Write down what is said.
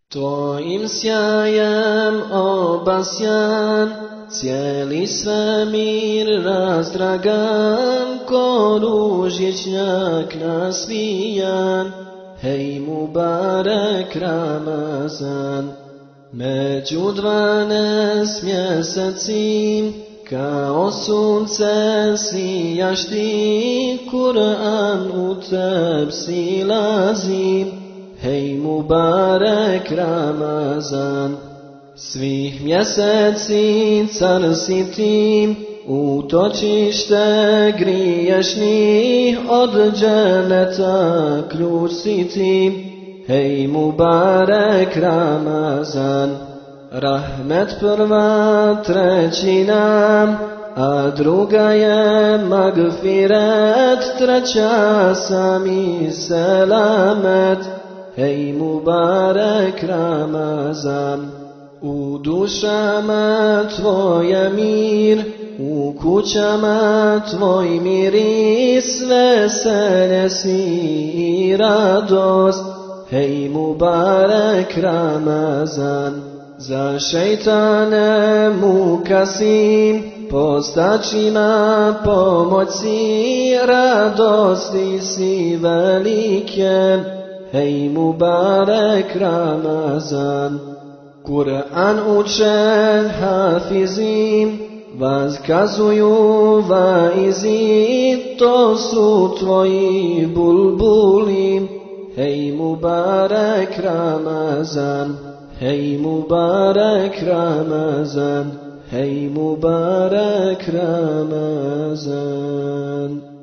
Twoim sjajem obasjan, cijeli svemir razdragan, ko ružičnjak nasvijan. Hej Mubarek Ramazan, među 12 mjeseci, kao sunce sijaš ti, Kur'an u teb silazi. Hej Mubarek Ramazan, svih mjeseci car si ti, utočište griješnih, od dženeta ključ si ti. Hej Mubarek Ramazan, rahmet prva trećina, a druga je magfiret, treća sami selamet. Hej Mubarek Ramazan, u dušama tvoje mir, u kućama tvoj miris, veselje si i radost. Hej Mubarek Ramazan, za šejtane muka si, postačima pomoć si, radosti si velike. Hej Mubarek Ramazan, Kur'an uče hafizi, vazkazuju vaizi, to su tvoji bulbuli. Hej Mubarek Ramazan, hej Mubarek Ramazan, hej Mubarek Ramazan.